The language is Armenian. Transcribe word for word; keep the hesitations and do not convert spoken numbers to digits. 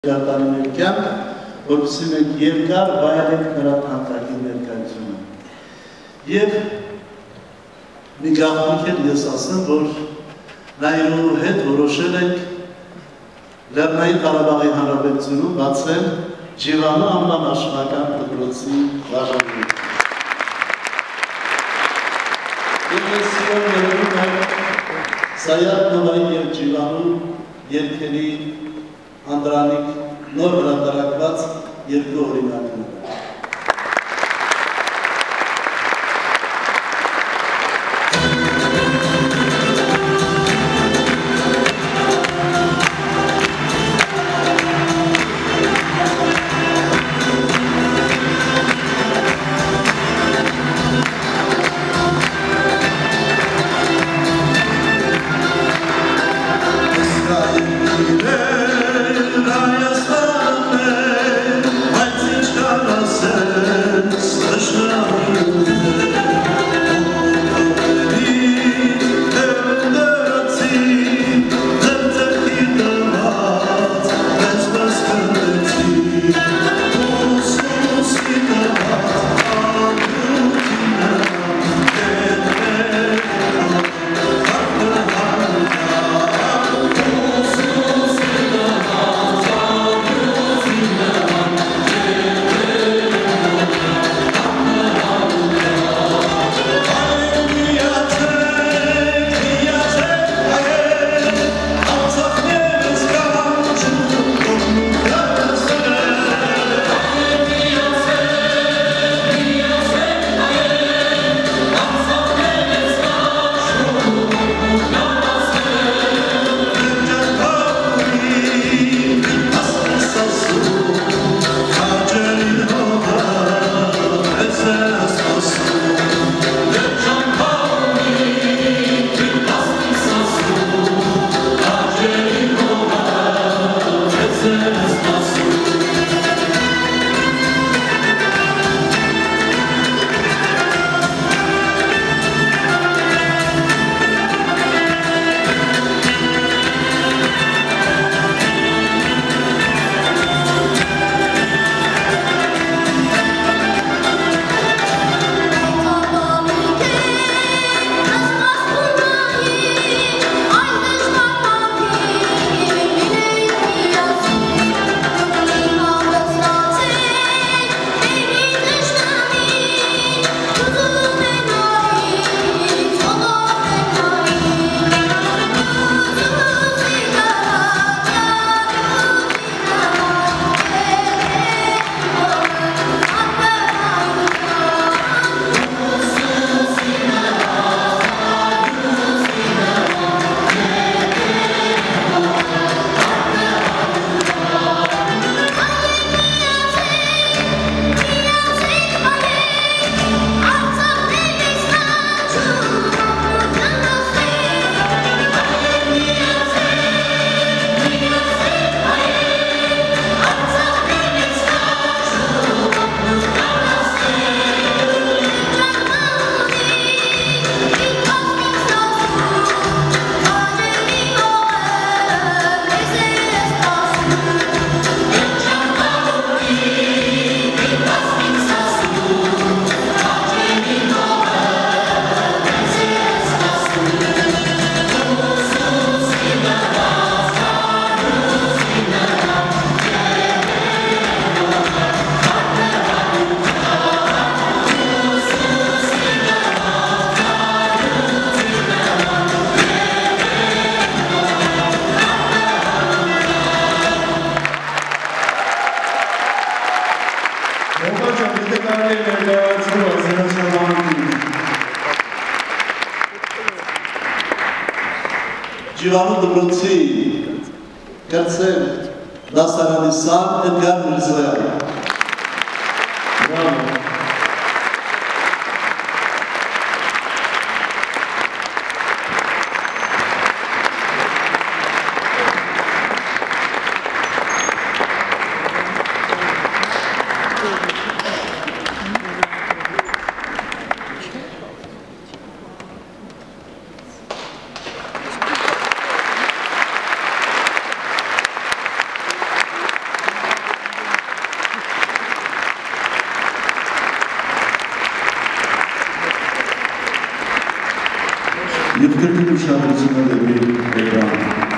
Գարտանիներքյան, որպեսզի մենք երկար վայելենք նրա հանրակին ներկայությունը։ Եվ մի գաղտնիք էլ ես ասեմ, որ նայրու հետ որոշել ենք Լեռնային Ղարաբաղի Հանրապետությունում բացել Ջիվանու անվանաշնորհական դպրոցի բաժանումը։ Եվ ես սիրով ներում եմ Սայաթ Նովայի և Ջիվանու երգերի Անդրանիկ նոր հրատարակված երկու օրինակները։ Ջիվանու դպրոցի կրծել դասարանի սան Էդգար Միրզոյան։ Բրավո։ և կրկին ուշադրությունը դեպի էկրան։